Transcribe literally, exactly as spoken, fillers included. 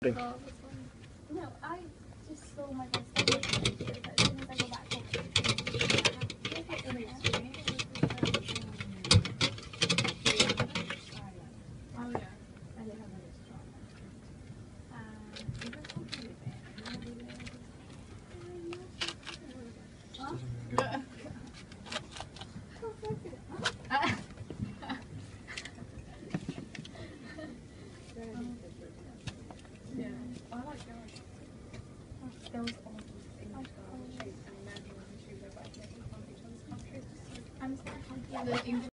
Drink. Oh, this one. No, I just saw my best friend. But as soon as I go back home, oh yeah, I did have a restaurant. Yeah, I like yours. There was all these English girls and American girls who were like making fun of each other's countries. I'm so happy.